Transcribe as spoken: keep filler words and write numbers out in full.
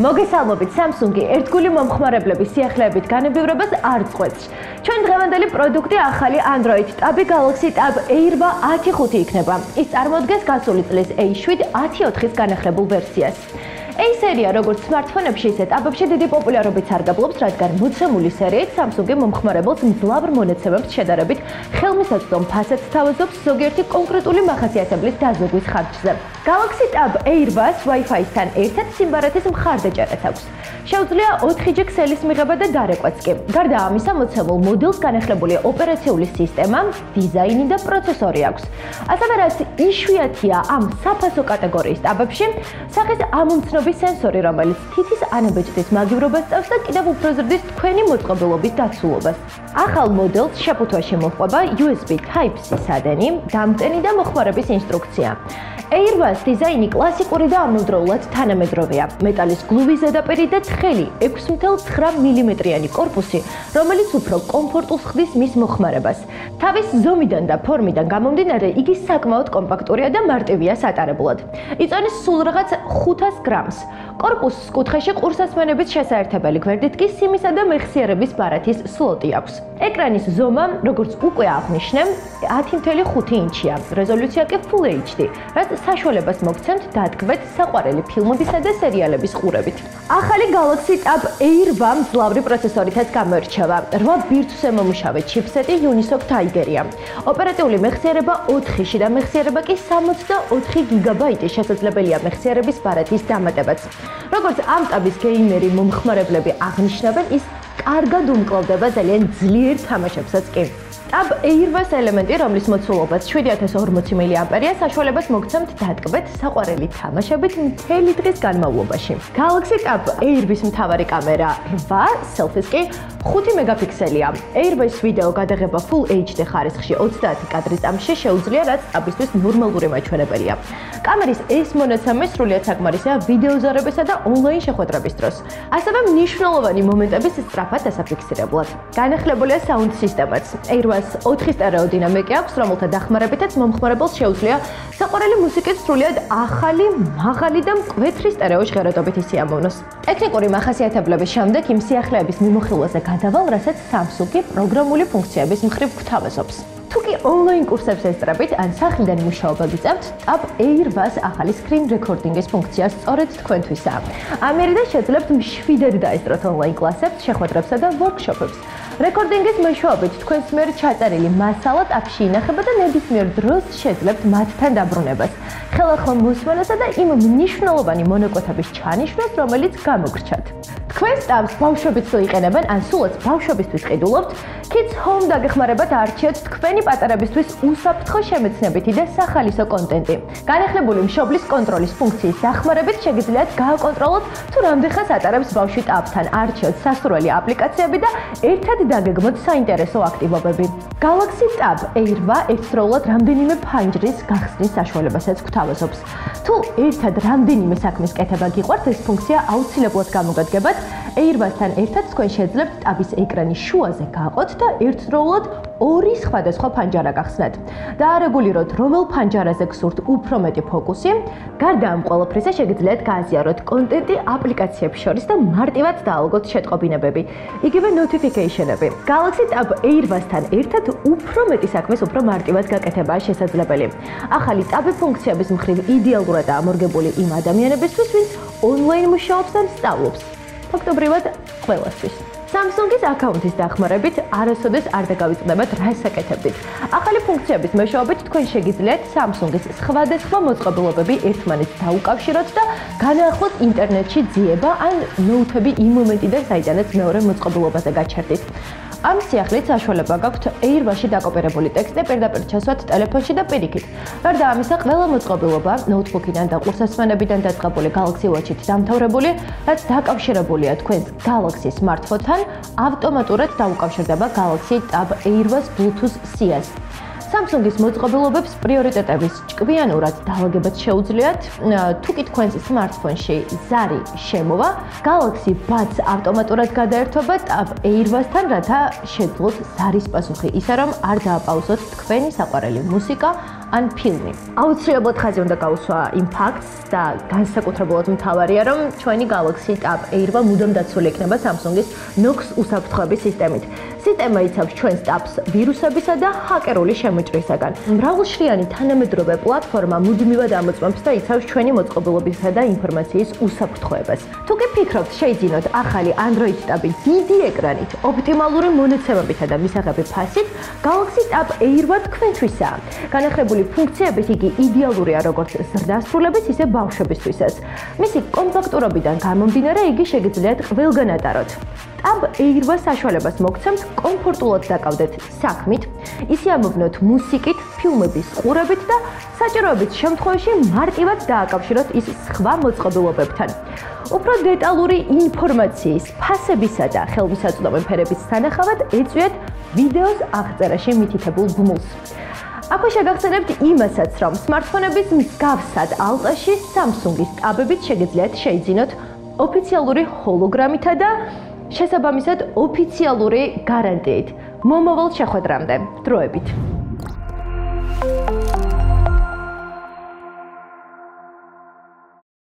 მოგესალმებით, Samsung-ი ერთგული მომხმარებლების სიახლეებით განებივრებას არ წყვეტს. Ჩვენ დღევანდელი პროდუქტი ახალი Android Tab Galaxy Tab Air-ვა ათი ხუთი იქნება. ის წარმოადგენს გასული წლის A შვიდ ათი ოთხის განახლებულ ვერსიას. A სერია როგორც smartphone-ებში, ისე tabებში დიდი პოპულარობით სარგებლობს, რადგან მოცემული სერიით Samsung-ი მომხმარებელს მძლავრ მონაცემებს შედარებით ხელმისაწვდომ ფასადს თავაზობს ზოგიერთი კონკრეტული მახასიათებლის დაზოგვის ხარჯზე. Galaxy Tab Air-ვას Wi-Fi-სთან ერთად სიმბარათის მხარდაჭერაც აქვს. შეუძლია ოთხი ჯი ქსელის მიღება და დარეკვაც კი. გარდა ამისა, მოცემულ მოდელს განახლებული ოპერაციული სისტემა, დიზაინი და პროცესორი აქვს. ასევე რაც იშვიათია ამ საფასო კატეგორიის ტაბებში, სახის ამომცნობი სენსორი, რომელიც თითის ანაბეჭდის მაგივრობას წევს და კიდევ უფრო ზრდის თქვენი მოწყობილობის დაცულობას. ახალ მოდელს შეფუთვაში მოჰყვება U S B Type-C სადენი, დამტენი და მოხმარების ინსტრუქცია. Air-ვას დიზაინი კლასიკური და ამავდროულად თანამედროვეა. მეტალის გლუვი ზედაპირი და თხელი ექვსი ათეული ცხრა მილიმეტრიანი корпуსი, რომელიც უფრო კომფორტულს ხდის მის მოხმარებას. თავის ზომიდან და ფორმიდან გამომდინარე, იგი საკმაოდ კომპაქტურია და მარტივია სატარებლად. იწონის სულ რაღაც ხუთას გრამს. корпуსს კუთხეში ყურსასმენების შესაერთებელი გვერდით კი სიმისა და მეხსიერების ბარათის სლოტი აქვს. ეკრანის ზომა, როგორც უკვე აღნიშნე, ათი ათეული ხუთი ინჩია. რეზოლუცია კი Full H D, რაც საშუალებას მოგცემთ დადგმეთ საყვარელი ფილმებისა და სერიალების ყურებით. ახალი Galaxy Tab Air-ვა მძლავრი პროცესორითაც გამოირჩევა. რვა ბირთვზე მომუშავე ჩიპსეტი Unisoc Tiger-ია. ოპერატიული მეხსიერება ოთხი, შიდა მეხსიერება კი სამოცი და ოთხი გიგაბაიტი შესაძლებელია მეხსიერების ბარათის დამატებაც. როგორც ამ ტაბის გეიმერი მომხმარებლები აღნიშნავენ, ის კარგად უმკლავდება ძალიან ძლიერ თამაშებსაც კი. Tab Air-ვას ელემენტი, რომლის მოცულობაც შვიდი ათას ორმოცი მილიამპერია, საშუალებას მოგცემთ დატკბეთ საყვარელი თამაშებით მთელი დღის განმავლობაში. Galaxy Tab Air-ვის მთავარი კამერა რვა, selfies კი ხუთი მეგაპიქსელია. Air-ვის ვიდეო გადაღება Full H D ხარისხში ოცდაათი კადრის წამში შეუძლია, რაც ტაბისთვის ნორმალური მაჩვენებელია. კამერის ეს მონაცემი სრულიად საკმარისია ვიდეო ზარებისა და ონლაინ შეხვედრების დროს. ასევე მნიშვნელოვანი მომენტების სწრაფად დასაფიქსირებლად. განახლებულია საუნდ სისტემაც. Air-ვა ოთხი სტერეო დინამიკი აქვს, რომელთა დახმარებითაც მომხმარებელს შეუძლია საყვარელი მუსიკის სრულიად ახალი, მაღალი და მკვეთრი სტერეო ჟღერადობით ისიამოვნოს. ტექნიკური მახასიათებლების შემდეგ იმ სიახლეების მიმოხილვაზე გადავალ, რასაც Samsung-ი პროგრამული ფუნქციების მხრივ გვთავაზობს. თუ კი ონლაინ კურსებს ესწრებით ან სახლიდან მუშაობა გიწევთ, Tab Air-ვას ახალი screen recording-ის ფუნქცია სწორედ თქვენთვისაა. ამერიდან შეძლებთ მშვიდად დაესწროთ ონლაინ კლასებს, შეხვედრებსა და workshop-ებს. რეკორდინგის მეშვეობით თქვენს მიერ ჩაწერილი მასალა ტაბში ინახება და ნებისმიერ დროს შეძლებთ მათთან დაბრუნებას, ხელახლა მოსმენასა და იმ მნიშვნელოვანი მონაკვეთების ჩანიშვნას, რომელიც გამოგრჩათ. თქვენს ტაბს ბავშვებიც იყენებენ, ან სულაც ბავშვებისთვის ყიდულობთ, Kids Home დაგეხმარებათ არჩიოთ თქვენი პატარებისთვის უსაფრთხო შემეცნებითი და სახალისო კონტენტი. განახლებული მშობლის კონტროლის ფუნქციის დახმარებით შეგიძლიათ გააკონტროლოთ, თუ რამდენხანს ატარებს ბავშვი ტაბთან, არჩიოთ სასურველი აპლიკაციები და ერთად დაგეგმოთ საინტერესო აქტივობები. Galaxy Tab Air-ვა ერთდროულად რამდენიმე ფანჯრის გახსნის საშუალებასაც გვთავაზობს. თუ ერთად რამდენიმე საქმის კეთება გიყვართ, ეს ფუნქცია აუცილებლად გამოგადგებათ. Air-ვასთან ერთად თქვენ შეძლებთ ტაბის ეკრანის შუაზე გაყოთ და ერთდროულად ორი სხვადასხვა ფანჯარა გახსნათ. დაარეგულიროთ, რომელ ფანჯარაზე გსურთ უფრო მეტი ფოკუსი. გარდა ამ ყველაფრისა შეგიძლიათ გააზიაროთ კონტენტი აპლიკაციებს შორის და მარტივად დაალგოთ შეტყობინებები, იგივე notification-ები. Galaxy Tab Air-ვასთან ერთად უფრო მეტი საქმეს უფრო მარტივად გაკეთებაა შესაძლებელი. ახალი ტაბი ფუნქციების მხრივ იდეალურადაა მორგებული იმ ადამიანებისთვის, ვინც ონლაინ მუშაობს ან სწავლობს. ფაქტობრივად ყველასთვის. Samsung-ის აკაუნთის დახმარებით არასოდეს არ დაგავიწყდებათ რას აკეთებდით. ახალი ფუნქციების მეშვეობით თქვენ შეგიძლიათ Samsung-ის სხვადასხვა მოწყობილობები ერთმანეთს დაუკავშიროთ და განაახლოთ ინტერნეტში ძიება ან ნოუთები იმ მომენტიდან, საიდანაც მეორე მოწყობილობაზე გაჩერდით. ამ სიახლით საშუალება გაქვთ Air-ვაში დაკოპირებული ტექსტი პირდაპირ ჩასვათ ტელეფონში და პირიქით. გარდა ამისა, ყველა მოწყობილობა ნოუთბუქიდან და ყურსასმენებიდან დაწყებული Galaxy Watch-ით დამთავრებული, რაც დაკავშირებულია თქვენს Galaxy smartphone-თან, ავტომატურად დაუკავშირდება Galaxy Tab Air-ვას Bluetooth სიას. Samsung-ის მოწყობილობებს პრიორიტეტების ჭკვიანურად დაალგებათ შეუძლიათ, თუ კი თქვენს smartphone-ში ზარი შემოვა, Galaxy Buds ავტომატურად გადაერთვება Tab Air-ვასთან, რათა შეძლოთ ზარის პასუხი, ისე რომ არ დააპაუზოთ თქვენი საყვარელი მუსიკა ან ფილმი. აუცილებლად ხაზი უნდა გაუსვა იმ ფაქტს და განსაკუთრებულად მთავარია, რომ ჩვენი Galaxy Tab Air-ვა მუდამ დაცული იქნება Samsung-ის Knox უსაფრთხოების სისტემით. სისტემა იცავს ჩვენს Tabs ვირუსებისა და ჰაკერული შემოჭრისაგან. მრავალშრიანი თანამედროვე პლატფორმა მუდმივად ამოწმებს და იცავს ჩვენი მოწყობილობისა და ინფორმაციის უსაფრთხოებას. თუ კი ფიქრობთ, შეიძინოთ ახალი Android Tab-ი დიდი ეკრანით, ოპტიმალური მონაცემებითა და მისაღები ფასით, Galaxy Tab Air-ვა თქვენთვისაა. განახლებული ფუნქციებით იგი იდეალურია როგორც ზრდასრულების, ისე ბავშვებისთვისაც. მისი კომპაქტურობიდან გამომდინარე, იგი შეგიძლიათ ყველგან ატაროთ. Tab Air-ვა საშუალებას მოგცემთ კომფორტულად დაკავდეთ საქმით, ისე ამოვნოთ მუსიკით, ფილმების ყურებით და საჭიროების შემთხვევაში მარტივად დააკავშიროთ ის სხვა მოწყობილობებთან. უფრო დეტალური ინფორმაციის, ფასებისა და ხელმისაწვდომი ფერების სანახავად ეწვიეთ ვიდეოს აღწერაში მითითებულ ბმულს. აქვე შეგახსენებთ იმასაც, რომ smartphone-ების მსგავსად ალტაში Samsung-ის ტაბებით შეგიძლიათ შეიძინოთ ოფიციალური ჰოლოგრამითა და შესაბამისად ოფიციალური გარანტიით. მომავალ შეხვედრამდე, დროებით.